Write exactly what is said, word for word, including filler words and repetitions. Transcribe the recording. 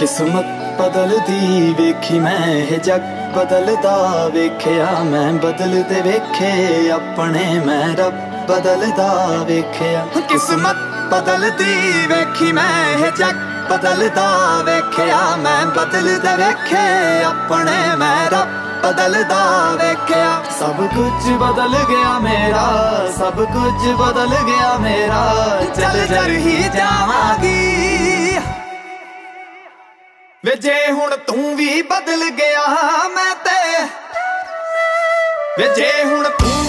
किस्मत बदलदी वेखी मैं हे जग बदलदा वेख्या मैं बदलदे वेखे अपने मैं रब बदलदा वेख्या। किस्मत बदलदी वेखी मैं हे जग बदलदा वेख्या मैं बदलदे वेखे अपने मैं रब बदलदा वेख्या। सब कुछ बदल गया मेरा, सब कुछ बदल गया मेरा, चल जर ही जावांगी वे जे हुण तू भी बदल गया मैं ते वे जे हुण तू